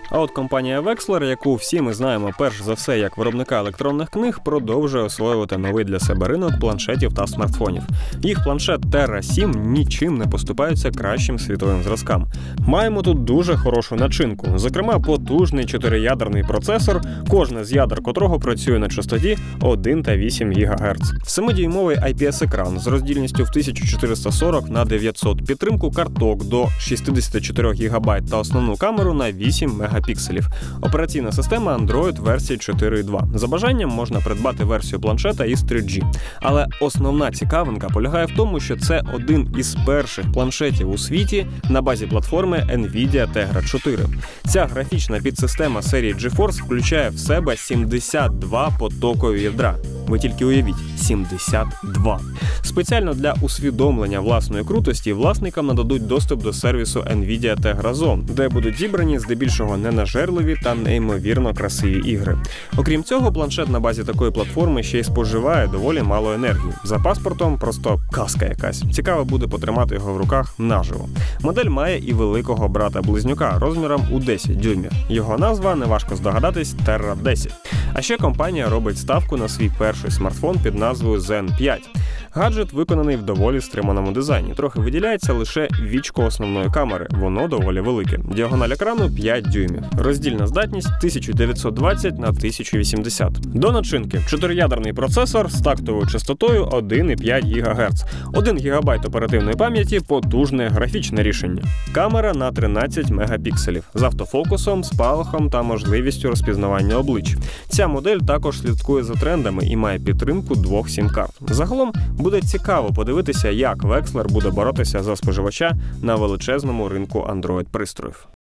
А от компанія Wexler, яку всі ми знаємо перш за все як виробника електронних книг, продовжує освоювати новий для себе ринок планшетів та смартфонів. Їх планшет Terra 7 нічим не поступається кращим світовим зразкам. Маємо тут дуже хорошу начинку, зокрема потужний 4-ядерний процесор, кожне з ядер котрого працює на частоті 1,8 ГГц. 7-дюймовий IPS-екран з роздільністю в 1440 на 900, підтримку карток до 64 ГБ та основну камеру на 8 мегапікселів. Операційна система Android версії 4.2. За бажанням можна придбати версію планшета із 3G. Але основна цікавинка полягає в тому, що це один із перших планшетів у світі на базі платформи NVIDIA Tegra 4. Ця графічна підсистема серії GeForce включає в себе 72 потокові ядра. Ви тільки уявіть, 72. Спеціально для усвідомлення власної крутості власникам нададуть доступ до сервісу NVIDIA Tegra Zone, де будуть зібрані здебільшого ненажерливі та неймовірно красиві ігри. Окрім цього, планшет на базі такої платформи ще й споживає доволі мало енергії. За паспортом просто казка якась. Цікаво буде потримати його в руках наживо. Модель має і великого брата-близнюка розміром у 10 дюймів. Його назва, неважко здогадатись, Terra 10. А ще компанія робить ставку на свій перший смартфон під назвою Zen 5. Гаджет виконаний в доволі стриманому дизайні. Трохи виділяється лише вічко основної камери. Воно доволі велике. Діагональ екрану 5 дюймів. Роздільна здатність 1920 на 1080. До начинки 4-ядерний процесор з тактовою частотою 1,5 ГГц. 1 ГБ оперативної пам'яті, потужне графічне рішення. Камера на 13 мегапікселів. З автофокусом, спалахом та можливістю розпізнавання облич. Ця модель також слідкує за трендами і має підтримку 2 сім-карт. Загалом буде цікаво подивитися, як Wexler буде боротися за споживача на величезному ринку Android-пристроїв.